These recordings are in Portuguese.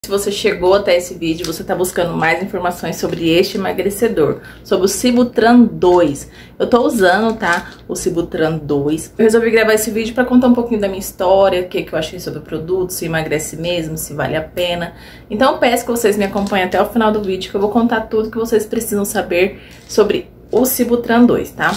Se você chegou até esse vídeo, você está buscando mais informações sobre este emagrecedor, sobre o Sibutran 2. Eu tô usando, tá, o Sibutran 2. Eu resolvi gravar esse vídeo para contar um pouquinho da minha história, o que eu achei sobre o produto, se emagrece mesmo, se vale a pena. Então eu peço que vocês me acompanhem até o final do vídeo, que eu vou contar tudo que vocês precisam saber sobre o Sibutran 2, tá?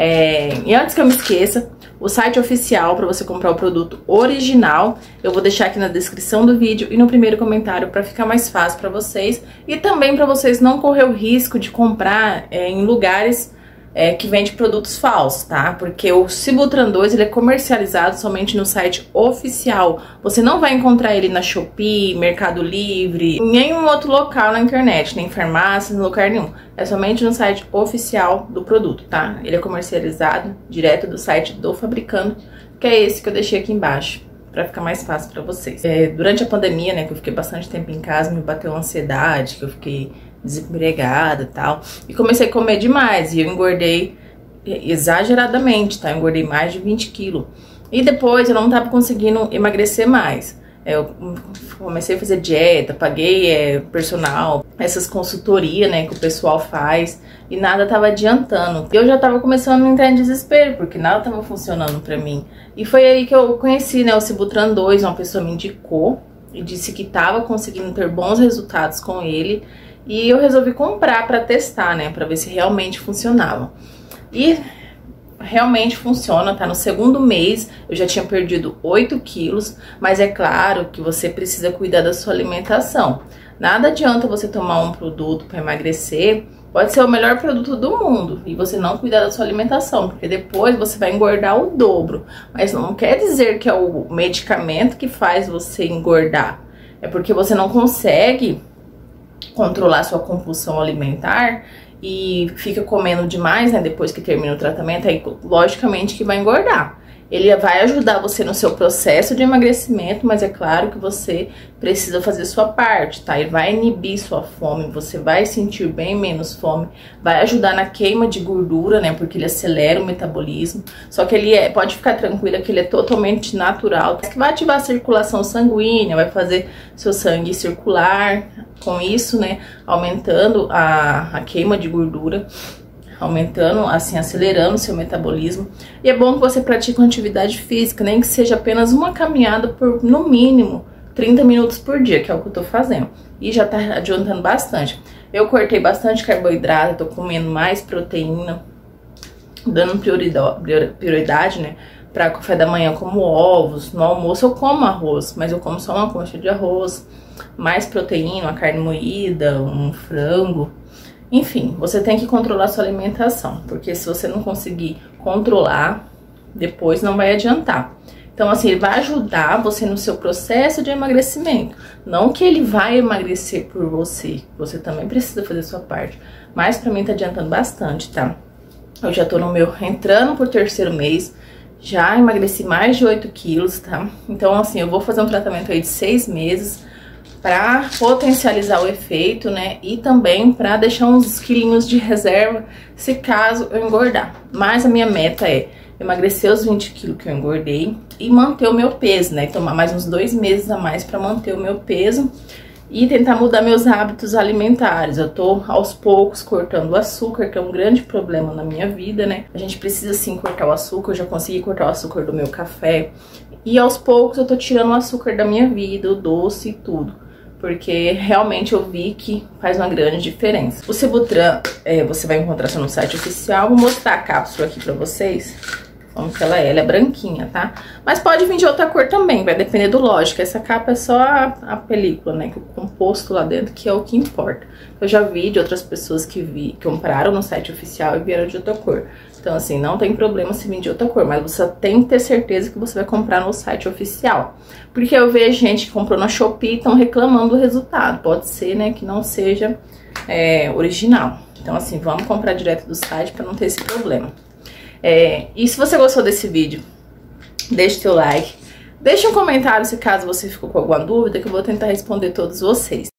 E antes que eu me esqueça, o site oficial para você comprar o produto original, eu vou deixar aqui na descrição do vídeo e no primeiro comentário para ficar mais fácil para vocês. E também para vocês não correr o risco de comprar em lugares que vende produtos falsos, tá? Porque o Sibutran 2 ele é comercializado somente no site oficial. Você não vai encontrar ele na Shopee, Mercado Livre, em nenhum outro local na internet, nem farmácia, em lugar nenhum. É somente no site oficial do produto, tá? Ele é comercializado direto do site do fabricante, que é esse que eu deixei aqui embaixo, pra ficar mais fácil pra vocês. Durante a pandemia, né, que eu fiquei bastante tempo em casa, me bateu ansiedade, que eu fiquei desempregada e tal, e comecei a comer demais, e eu engordei exageradamente, tá? Eu engordei mais de 20 quilos. E depois eu não tava conseguindo emagrecer mais. Eu comecei a fazer dieta, paguei personal, essas consultorias, né, que o pessoal faz, e nada tava adiantando. Eu já tava começando a entrar em desespero, porque nada tava funcionando pra mim. E foi aí que eu conheci, né, o Sibutran 2, uma pessoa me indicou e disse que tava conseguindo ter bons resultados com ele, e eu resolvi comprar pra testar, né, pra ver se realmente funcionava. E realmente funciona, tá? No segundo mês eu já tinha perdido 8 quilos, mas é claro que você precisa cuidar da sua alimentação. Nada adianta você tomar um produto para emagrecer, pode ser o melhor produto do mundo, e você não cuidar da sua alimentação, porque depois você vai engordar o dobro. Mas não quer dizer que é o medicamento que faz você engordar, é porque você não consegue controlar sua compulsão alimentar e fica comendo demais, né, depois que termina o tratamento, aí logicamente que vai engordar. Ele vai ajudar você no seu processo de emagrecimento, mas é claro que você precisa fazer sua parte, tá? Ele vai inibir sua fome, você vai sentir bem menos fome, vai ajudar na queima de gordura, né? Porque ele acelera o metabolismo. Só que ele pode ficar tranquila que ele é totalmente natural, que vai ativar a circulação sanguínea, vai fazer seu sangue circular, com isso, né? Aumentando a queima de gordura, aumentando, assim, acelerando o seu metabolismo. E é bom que você pratique uma atividade física, nem que seja apenas uma caminhada por, no mínimo, 30 minutos por dia, que é o que eu tô fazendo. E já tá adiantando bastante. Eu cortei bastante carboidrato, tô comendo mais proteína, dando prioridade, né, pra café da manhã como ovos. No almoço eu como arroz, mas eu como só uma concha de arroz, mais proteína, uma carne moída, um frango. Enfim, você tem que controlar sua alimentação, porque se você não conseguir controlar, depois não vai adiantar. Então, assim, ele vai ajudar você no seu processo de emagrecimento. Não que ele vai emagrecer por você, você também precisa fazer sua parte. Mas pra mim tá adiantando bastante, tá? Eu já tô entrando pro terceiro mês, já emagreci mais de 8 quilos, tá? Então, assim, eu vou fazer um tratamento aí de 6 meses, para potencializar o efeito, né, e também para deixar uns quilinhos de reserva se caso eu engordar. Mas a minha meta é emagrecer os 20 quilos que eu engordei e manter o meu peso, né, tomar mais uns 2 meses a mais para manter o meu peso e tentar mudar meus hábitos alimentares. Eu tô aos poucos cortando o açúcar, que é um grande problema na minha vida, né, a gente precisa sim cortar o açúcar. Eu já consegui cortar o açúcar do meu café e aos poucos eu tô tirando o açúcar da minha vida, o doce e tudo, porque realmente eu vi que faz uma grande diferença. O Sibutran, você vai encontrar só no site oficial. Vou mostrar a cápsula aqui pra vocês, como que ela é branquinha, tá? Mas pode vir de outra cor também, vai depender do lógico. Essa capa é só a película, né, que o composto lá dentro, que é o que importa. Eu já vi de outras pessoas que compraram no site oficial e vieram de outra cor. Então, assim, não tem problema se vir de outra cor, mas você tem que ter certeza que você vai comprar no site oficial. Porque eu vejo gente que comprou na Shopee e estão reclamando do resultado. Pode ser, né, que não seja original. Então, assim, vamos comprar direto do site para não ter esse problema. E se você gostou desse vídeo, deixe seu like. Deixe um comentário se caso você ficou com alguma dúvida, que eu vou tentar responder todos vocês.